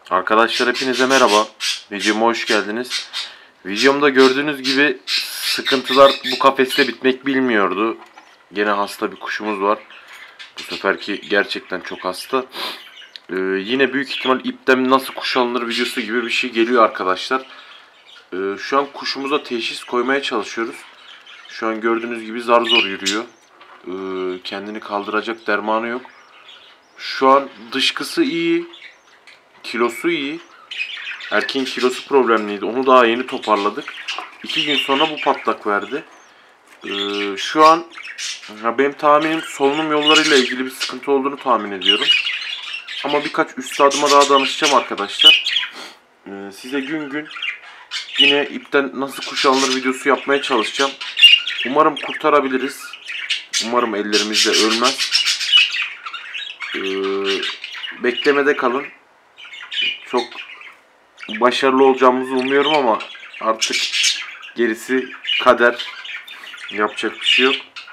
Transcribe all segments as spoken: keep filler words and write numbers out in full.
Arkadaşlar hepinize merhaba. Videoma hoş geldiniz. Videomda gördüğünüz gibi sıkıntılar bu kafeste bitmek bilmiyordu. Gene hasta bir kuşumuz var. Bu seferki gerçekten çok hasta. Ee, yine büyük ihtimal ipten nasıl kuş alınır videosu gibi bir şey geliyor arkadaşlar. Ee, şu an kuşumuza teşhis koymaya çalışıyoruz. Şu an gördüğünüz gibi zar zor yürüyor. Ee, kendini kaldıracak dermanı yok. Şu an dışkısı iyi. Kilosu iyi. Erkeğin kilosu problemliydi. Onu daha yeni toparladık. İki gün sonra bu patlak verdi. Ee, şu an ya benim tahminim solunum yollarıyla ilgili bir sıkıntı olduğunu tahmin ediyorum. Ama birkaç üstadıma daha danışacağım arkadaşlar. Ee, size gün gün yine ipten nasıl kuş alınır videosu yapmaya çalışacağım. Umarım kurtarabiliriz. Umarım ellerimizde ölmez. Ee, beklemede kalın. Çok başarılı olacağımızı umuyorum ama artık gerisi kader. Yapacak bir şey yok.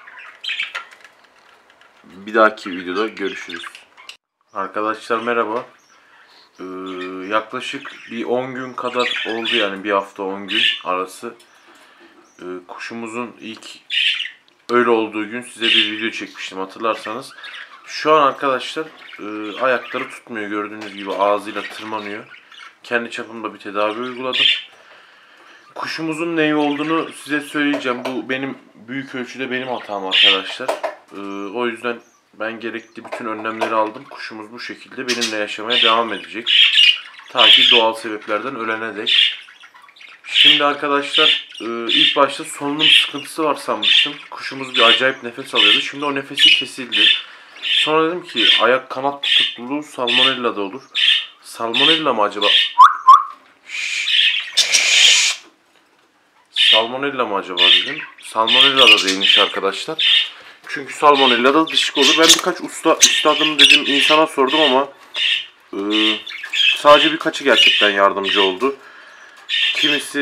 Bir dahaki videoda görüşürüz. Arkadaşlar merhaba. Ee, yaklaşık bir on gün kadar oldu, yani bir hafta on gün arası. Ee, kuşumuzun ilk öyle olduğu gün size bir video çekmiştim, hatırlarsanız. Şu an arkadaşlar e, ayakları tutmuyor, gördüğünüz gibi ağzıyla tırmanıyor. Kendi çapımda bir tedavi uyguladım. Kuşumuzun neyi olduğunu size söyleyeceğim. Bu benim büyük ölçüde benim hatam arkadaşlar. Ee, o yüzden ben gerekli bütün önlemleri aldım. Kuşumuz bu şekilde benimle yaşamaya devam edecek. Ta ki doğal sebeplerden ölene dek. Şimdi arkadaşlar e, ilk başta solunum sıkıntısı var sanmıştım. Kuşumuz bir acayip nefes alıyordu. Şimdi o nefesi kesildi. Sonra dedim ki ayak kanat tutukluluğu salmonella da olur. Salmonella mı acaba? Salmonella mı acaba dedim. Salmonella da değilmiş arkadaşlar. Çünkü salmonella da dışkı olur. Ben birkaç usta, üstadım dedim insana sordum ama e, sadece birkaçı gerçekten yardımcı oldu. Kimisi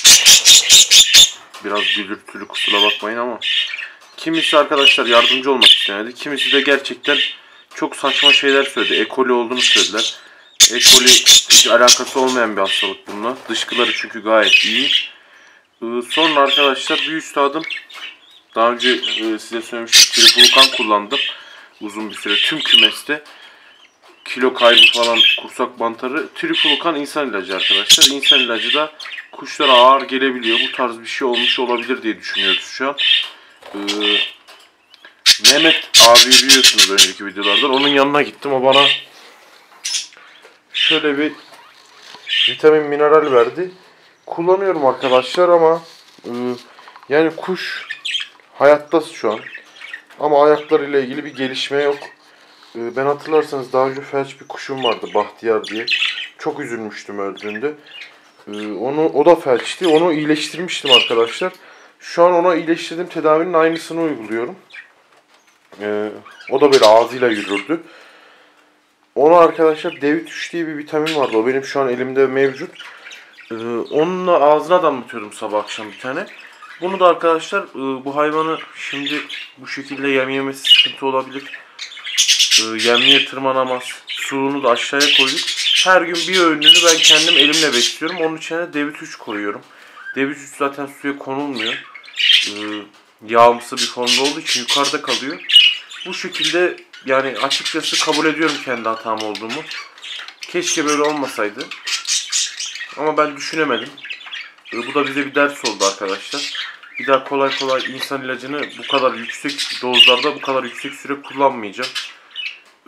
biraz gürültülü, kusura bakmayın ama kimisi arkadaşlar yardımcı olmak istemedi. Kimisi de gerçekten çok saçma şeyler söyledi. E. coli olduğunu söylediler. E. coli hiç alakası olmayan bir hastalık bununla. Dışkıları çünkü gayet iyi. Sonra arkadaşlar bir üstadım, daha önce e, size söylemiştim, triflukan kullandım uzun bir süre tüm kümeste. Kilo kaybı falan, kursak mantarı. Triflukan insan ilacı arkadaşlar. İnsan ilacı da kuşlara ağır gelebiliyor. Bu tarz bir şey olmuş olabilir diye düşünüyoruz şu an. Ee, Mehmet abi biliyorsunuz önceki videolardan. Onun yanına gittim. O bana şöyle bir vitamin mineral verdi. Kullanıyorum arkadaşlar ama e, yani kuş hayatta şu an. Ama ayaklarıyla ilgili bir gelişme yok. E, ben hatırlarsanız daha önce felç bir kuşum vardı, Bahtiyar diye. Çok üzülmüştüm öldüğünde. E, onu o da felçti. Onu iyileştirmiştim arkadaşlar. Şu an ona iyileştirdiğim tedavinin aynısını uyguluyorum. E, o da böyle ağzıyla yürürdü. Ona arkadaşlar D üç diye bir vitamin vardı. O benim şu an elimde mevcut. Ee, onunla ağzına damlatıyorum sabah akşam bir tane. Bunu da arkadaşlar e, bu hayvanı şimdi bu şekilde yem yemesi sıkıntı olabilir. E, yemliğe tırmanamaz. Suyunu da aşağıya koyduk. Her gün bir öğününü ben kendim elimle besliyorum. Onun içine D üç koyuyorum. D üç zaten suya konulmuyor. E, yağımsı bir formda olduğu için yukarıda kalıyor. Bu şekilde yani açıkçası kabul ediyorum kendi hatam olduğumu. Keşke böyle olmasaydı. Ama ben düşünemedim. E, bu da bize bir ders oldu arkadaşlar. Bir daha kolay kolay insan ilacını bu kadar yüksek dozlarda bu kadar yüksek süre kullanmayacağım. E,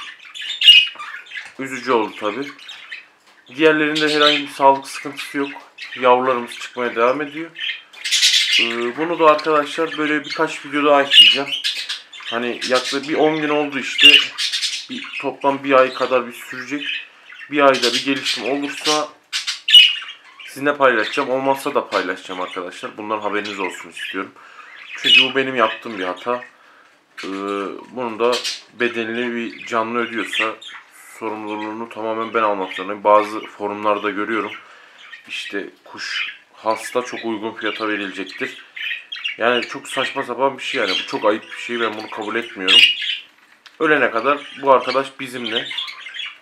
üzücü oldu tabi. Diğerlerinde herhangi bir sağlık sıkıntısı yok. Yavrularımız çıkmaya devam ediyor. E, bunu da arkadaşlar böyle birkaç video daha ekleyeceğim. Hani yaklaşık bir on gün oldu işte. Bir, toplam bir ay kadar bir sürecek. Bir ayda bir gelişim olursa sizinle paylaşacağım. Olmazsa da paylaşacağım arkadaşlar. Bundan haberiniz olsun istiyorum. Çünkü bu benim yaptığım bir hata. Ee, bunun da bedelini bir canlı ödüyorsa sorumluluğunu tamamen ben almak zorundayım. Bazı forumlarda görüyorum. İşte kuş hasta çok uygun fiyata verilecektir. Yani çok saçma sapan bir şey yani. Bu çok ayıp bir şey. Ben bunu kabul etmiyorum. Ölene kadar bu arkadaş bizimle.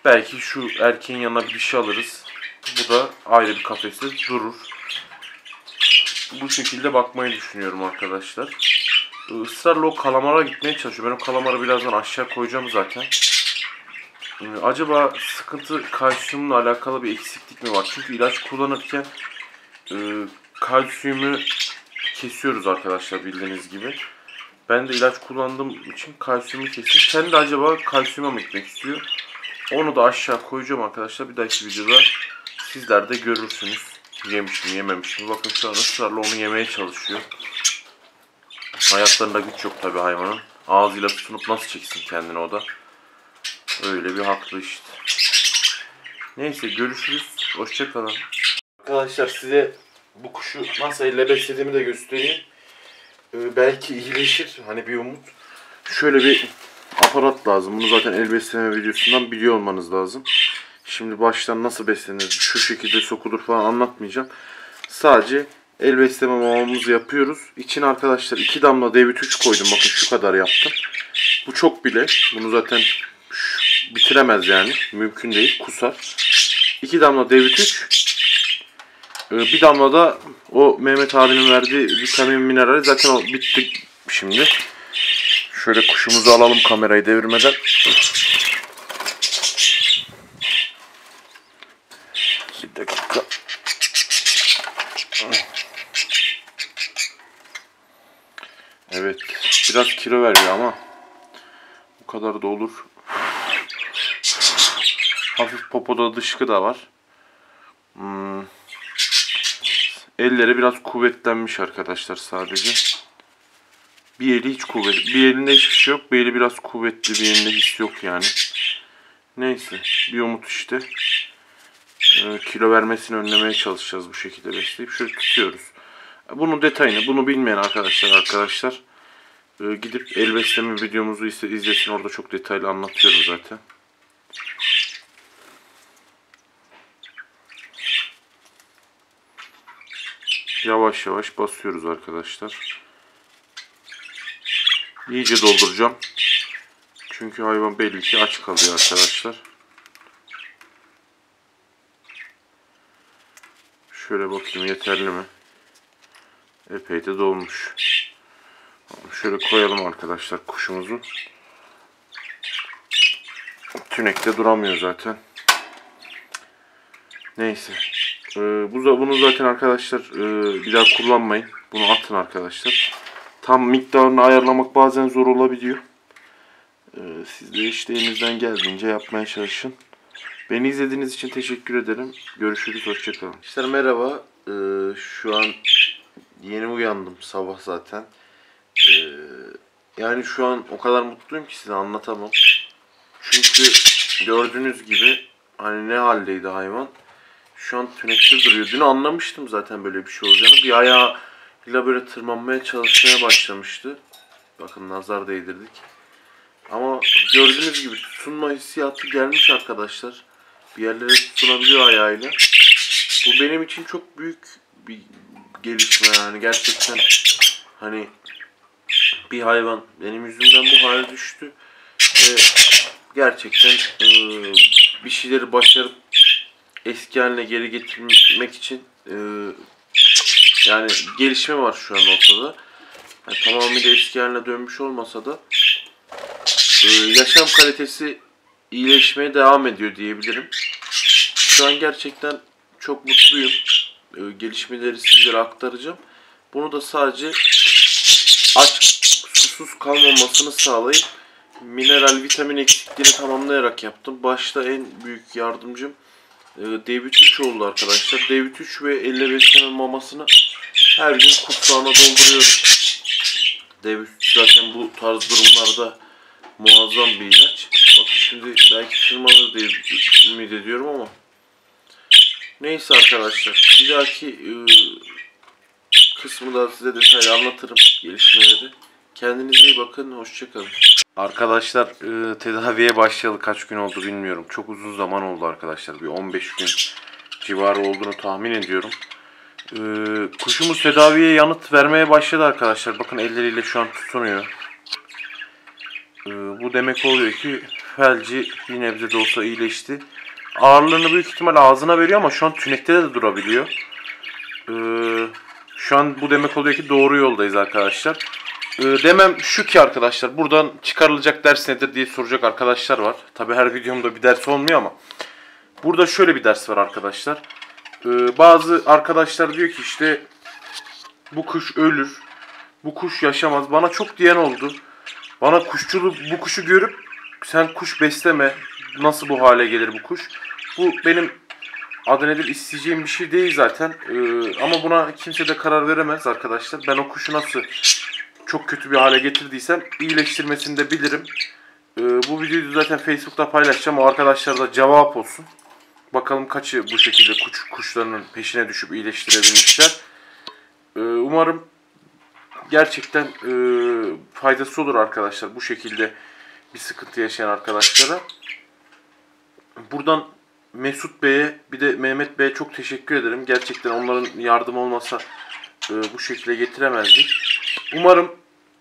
Belki şu erkeğin yanına bir dişi alırız. Bu da ayrı bir kafeste durur. Bu şekilde bakmayı düşünüyorum arkadaşlar. Israrla o kalamara gitmeye çalışıyorum. Ben o kalamarı birazdan aşağı koyacağım zaten. Acaba sıkıntı kalsiyumla alakalı bir eksiklik mi var? Çünkü ilaç kullanırken e, kalsiyumu kesiyoruz arkadaşlar bildiğiniz gibi. Ben de ilaç kullandığım için kalsiyumu kestim. Kendi acaba kalsiyuma mı gitmek istiyor? Onu da aşağı koyacağım arkadaşlar. Bir dahaki videoda sizler de görürsünüz. Yemiş mi yememiş mi? Bakın şu an ısrarla onu yemeye çalışıyor. Ayaklarında güç yok tabi hayvanın. Ağzıyla tutunup nasıl çeksin kendini o da. Öyle bir haklı işte. Neyse görüşürüz. Hoşça kalın. Arkadaşlar size bu kuşu nasıl elle beslediğimi de göstereyim. Ee, belki iyileşir. Hani bir umut. Şöyle bir aparat lazım. Bunu zaten el besleme videosundan biliyor olmanız lazım. Şimdi baştan nasıl beslenir, şu şekilde sokulur falan anlatmayacağım. Sadece el besleme mamamızı yapıyoruz. İçine arkadaşlar iki damla D vitamin üç koydum. Bakın şu kadar yaptım. Bu çok bile. Bunu zaten bitiremez yani. Mümkün değil. Kusar. iki damla D vitamin üç. Bir damla da o Mehmet abinin verdiği vitamin minerali. Zaten o bitti şimdi. Şöyle kuşumuzu alalım kamerayı devirmeden. Bir dakika. Evet. Biraz kilo veriyor ama bu kadar da olur. Hafif popoda dışkı da var. Hmm. Elleri biraz kuvvetlenmiş arkadaşlar sadece. Bir eli hiç kuvvetli. Bir elinde hiçbir şey yok. Bir eli biraz kuvvetli. Bir elinde hiç yok yani. Neyse. Bir umut işte. Ee, kilo vermesini önlemeye çalışacağız bu şekilde besleyip. Şöyle tutuyoruz. Bunun detayını, bunu bilmeyen arkadaşlar arkadaşlar e, gidip el besleme videomuzu ise izlesin. Orada çok detaylı anlatıyorum zaten. Yavaş yavaş basıyoruz arkadaşlar. İyice dolduracağım. Çünkü hayvan belli ki aç kalıyor arkadaşlar. Şöyle bakayım yeterli mi? Epey de dolmuş. Şöyle koyalım arkadaşlar kuşumuzu. Tünekte duramıyor zaten. Neyse. Ee, bu bunu zaten arkadaşlar e, bir daha kullanmayın. Bunu atın arkadaşlar. Tam miktarını ayarlamak bazen zor olabiliyor. Ee, siz de işte elinizden geldiğince yapmaya çalışın. Beni izlediğiniz için teşekkür ederim. Görüşürüz. Hoşçakalın. İşte merhaba. Ee, şu an yeni uyandım sabah zaten. Ee, yani şu an o kadar mutluyum ki size anlatamam. Çünkü gördüğünüz gibi hani ne haldeydi hayvan. Şu an tünekte duruyor. Dün anlamıştım zaten böyle bir şey olacağını. Bir ayağıyla böyle tırmanmaya çalışmaya başlamıştı. Bakın nazar değdirdik. Ama gördüğünüz gibi tutunma hissiyatı gelmiş arkadaşlar. Bir yerlere tutunabiliyor ayağıyla. Bu benim için çok büyük bir gelişme yani. Gerçekten hani bir hayvan benim yüzümden bu hale düştü. Ve gerçekten e, bir şeyleri başarıp eski haline geri getirmek için e, yani gelişme var şu an ortada. Yani tamamıyla eski haline dönmüş olmasa da e, yaşam kalitesi iyileşmeye devam ediyor diyebilirim. Şu an gerçekten çok mutluyum. E, gelişmeleri sizlere aktaracağım. Bunu da sadece aç, susuz kalmamasını sağlayıp mineral, vitamin eksikliğini tamamlayarak yaptım. Başta en büyük yardımcım D vitamin üç oldu arkadaşlar. D vitamin üç ve elle besleme mamasını her gün kursağına dolduruyorum. D vitamin üç zaten bu tarz durumlarda muazzam bir ilaç. Bakın şimdi belki tırmanır diye ümit ediyorum ama neyse arkadaşlar. Bir dahaki e, kısmı da size detaylı anlatırım gelişmeleri. Kendinize iyi bakın. Hoşçakalın. Arkadaşlar e, tedaviye başlayalı kaç gün oldu bilmiyorum. Çok uzun zaman oldu arkadaşlar. Bir on beş gün civarı olduğunu tahmin ediyorum. E, kuşumuz tedaviye yanıt vermeye başladı arkadaşlar. Bakın elleriyle şu an tutunuyor. E, bu demek oluyor ki felci bir nebze de olsa iyileşti. Ağırlığını büyük ihtimal ağzına veriyor ama şu an tünekte de durabiliyor. Ee, şu an bu demek oluyor ki doğru yoldayız arkadaşlar. Ee, demem şu ki arkadaşlar, buradan çıkarılacak ders nedir diye soracak arkadaşlar var. Tabi her videomda bir ders olmuyor ama burada şöyle bir ders var arkadaşlar. Ee, bazı arkadaşlar diyor ki işte bu kuş ölür, bu kuş yaşamaz. Bana çok diyen oldu. Bana kuşçulu bu kuşu görüp sen kuş besleme, nasıl bu hale gelir bu kuş. Bu benim adı nedir isteyeceğim bir şey değil zaten. Ee, ama buna kimse de karar veremez arkadaşlar. Ben o kuşu nasıl çok kötü bir hale getirdiysem iyileştirmesini de bilirim. Ee, bu videoyu zaten Facebook'ta paylaşacağım. O arkadaşlar da cevap olsun. Bakalım kaçı bu şekilde kuş, kuşlarının peşine düşüp iyileştirebilmişler. Ee, umarım gerçekten e, faydası olur arkadaşlar. Bu şekilde bir sıkıntı yaşayan arkadaşlara. Buradan Mesut Bey'e bir de Mehmet Bey'e çok teşekkür ederim. Gerçekten onların yardım olmasa e, bu şekilde getiremezdik. Umarım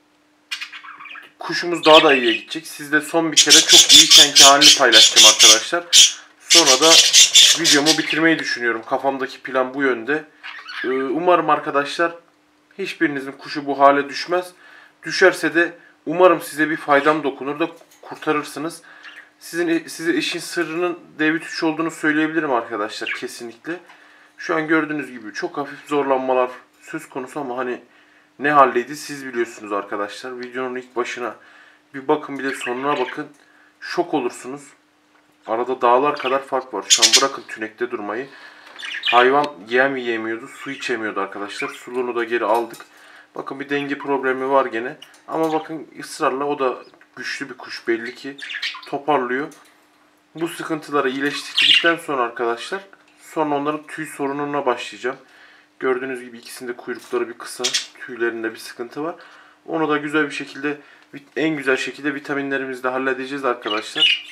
kuşumuz daha da iyiye gidecek. Sizle son bir kere çok iyiykenki halini paylaşacağım arkadaşlar. Sonra da videomu bitirmeyi düşünüyorum. Kafamdaki plan bu yönde. Ee, umarım arkadaşlar hiçbirinizin kuşu bu hale düşmez. Düşerse de umarım size bir faydam dokunur da kurtarırsınız. Sizin size işin sırrının D üç olduğunu söyleyebilirim arkadaşlar kesinlikle. Şu an gördüğünüz gibi çok hafif zorlanmalar söz konusu ama hani ne haldeydi siz biliyorsunuz arkadaşlar. Videonun ilk başına bir bakın, bir de sonuna bakın. Şok olursunuz. Arada dağlar kadar fark var. Şu an bırakın tünekte durmayı. Hayvan yem yiyemiyordu, su içemiyordu arkadaşlar. Suluğunu da geri aldık. Bakın bir denge problemi var gene. Ama bakın ısrarla o da güçlü bir kuş belli ki toparlıyor. Bu sıkıntıları iyileştirdikten sonra arkadaşlar sonra onların tüy sorununa başlayacağım. Gördüğünüz gibi ikisinde kuyrukları bir kısa, tüylerinde bir sıkıntı var. Onu da güzel bir şekilde, en güzel şekilde vitaminlerimizle halledeceğiz arkadaşlar.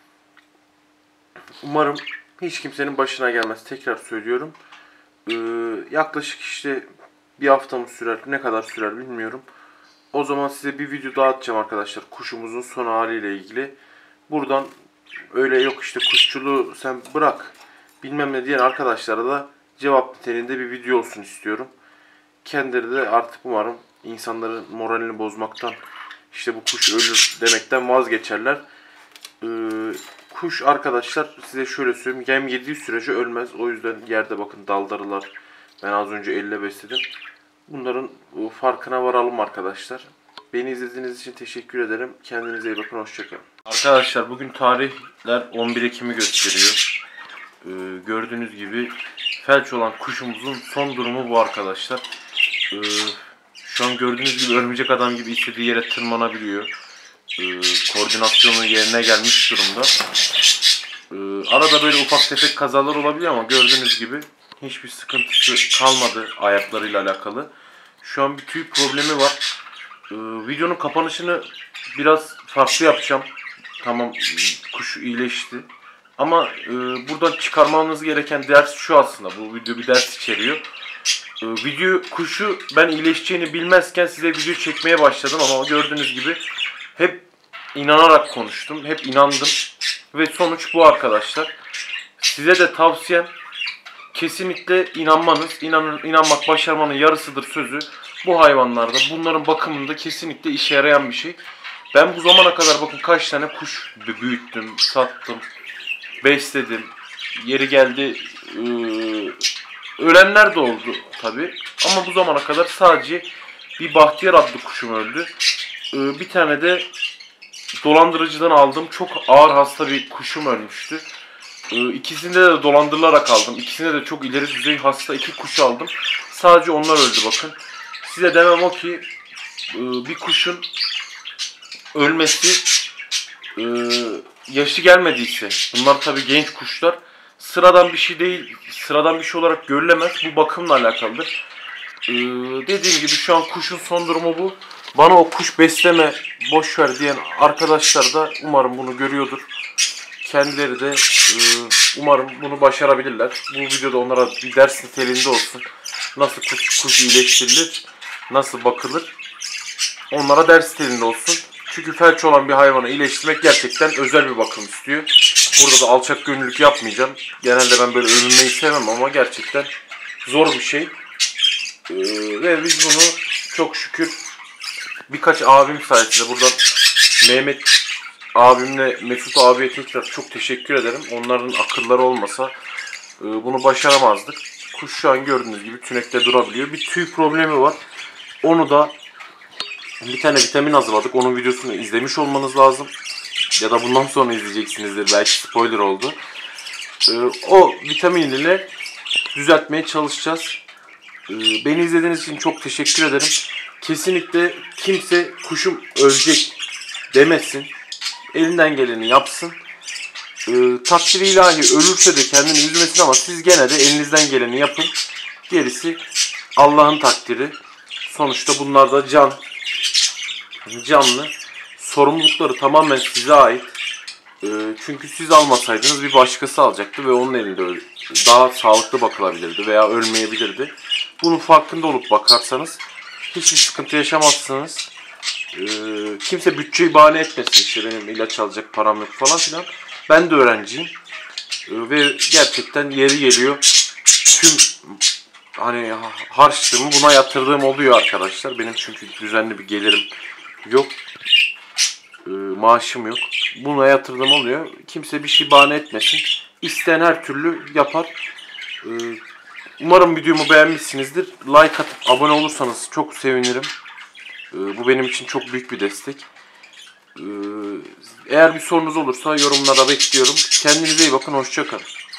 Umarım hiç kimsenin başına gelmez. Tekrar söylüyorum. Ee, yaklaşık işte bir hafta mı sürer, ne kadar sürer bilmiyorum. O zaman size bir video daha atacağım arkadaşlar. Kuşumuzun son haliyle ilgili. Buradan öyle yok işte kuşçuluğu sen bırak bilmem ne diyen arkadaşlara da cevap niteliğinde bir video olsun istiyorum. Kendileri de artık umarım insanların moralini bozmaktan, işte bu kuş ölür demekten vazgeçerler. Ee, kuş arkadaşlar size şöyle söyleyeyim, yem yediği sürece ölmez. O yüzden yerde bakın daldarılar. Ben az önce elle besledim. Bunların farkına varalım arkadaşlar. Beni izlediğiniz için teşekkür ederim. Kendinize iyi bakın. Hoşçakalın. Arkadaşlar bugün tarihler on bir Ekim'i gösteriyor. Ee, gördüğünüz gibi felç olan kuşumuzun son durumu bu arkadaşlar. Ee, şu an gördüğünüz gibi örümcek adam gibi istediği yere tırmanabiliyor. Ee, koordinasyonu yerine gelmiş durumda. Ee, arada böyle ufak tefek kazalar olabiliyor ama gördüğünüz gibi hiçbir sıkıntısı kalmadı ayaklarıyla alakalı. Şu an bir tüy problemi var. Ee, videonun kapanışını biraz farklı yapacağım. Tamam, kuş iyileşti. Ama e, buradan çıkarmamız gereken ders şu aslında. Bu video bir ders içeriyor. E, video kuşu ben iyileşeceğini bilmezken size video çekmeye başladım ama gördüğünüz gibi hep inanarak konuştum. Hep inandım. Ve sonuç bu arkadaşlar. Size de tavsiyem kesinlikle inanmanız. İnanın, inanmak başarmanın yarısıdır sözü. Bu hayvanlarda, bunların bakımında kesinlikle işe yarayan bir şey. Ben bu zamana kadar bakın kaç tane kuş büyüttüm, sattım, besledim. Yeri geldi e, ölenler de oldu tabi. Ama bu zamana kadar sadece bir Bahtiyar adlı kuşum öldü. E, bir tane de dolandırıcıdan aldığım çok ağır hasta bir kuşum ölmüştü. E, ikisinde de dolandırılarak aldım. İkisinde de çok ileri düzey hasta iki kuş aldım. Sadece onlar öldü bakın. Size demem o ki e, bir kuşun ölmesi e, yaşı gelmediyse, bunlar tabi genç kuşlar, sıradan bir şey değil, sıradan bir şey olarak görülemez. Bu bakımla alakalıdır. Ee, dediğim gibi şu an kuşun son durumu bu. Bana o kuş besleme, boşver diyen arkadaşlar da umarım bunu görüyordur. Kendileri de e, umarım bunu başarabilirler. Bu videoda onlara bir ders niteliğinde olsun. Nasıl kuş, kuş iyileştirilir, nasıl bakılır, onlara ders niteliğinde olsun. Çünkü felç olan bir hayvanı iyileştirmek gerçekten özel bir bakım istiyor. Burada da alçak gönüllülük yapmayacağım. Genelde ben böyle övünmeyi sevmem ama gerçekten zor bir şey. Ee, ve biz bunu çok şükür birkaç abim sayesinde, buradan Mehmet abimle Mesut abiye tekrar çok teşekkür ederim. Onların akılları olmasa e, bunu başaramazdık. Kuş şu an gördüğünüz gibi tünekte durabiliyor. Bir tüy problemi var. Onu da bir tane vitamin hazırladık. Onun videosunu izlemiş olmanız lazım. Ya da bundan sonra izleyeceksinizdir. Belki spoiler oldu. Ee, o vitamin ile düzeltmeye çalışacağız. Ee, beni izlediğiniz için çok teşekkür ederim. Kesinlikle kimse kuşum ölecek demesin. Elinden geleni yapsın. Ee, takdiri ilahi ölürse de kendini üzmesin ama siz gene de elinizden geleni yapın. Gerisi Allah'ın takdiri. Sonuçta bunlar da can. Canlı. Sorumlulukları tamamen size ait. Ee, çünkü siz almasaydınız bir başkası alacaktı ve onun elinde daha sağlıklı bakılabilirdi veya ölmeyebilirdi. Bunun farkında olup bakarsanız hiçbir sıkıntı yaşamazsınız. Ee, kimse bütçeyi bahane etmesin, işte benim ilaç alacak param yok falan filan. Ben de öğrenciyim. Ee, ve gerçekten yeri geliyor tüm hani harçlığımı buna yatırdığım oluyor arkadaşlar. Benim çünkü düzenli bir gelirim yok. Ee, maaşım yok. Buna yatırdığım oluyor. Kimse bir şey bahane etmesin. İsteyen her türlü yapar. Ee, umarım videomu beğenmişsinizdir. Like atıp abone olursanız çok sevinirim. Ee, bu benim için çok büyük bir destek. Ee, eğer bir sorunuz olursa yorumlara bekliyorum. Kendinize iyi bakın. Hoşça kalın.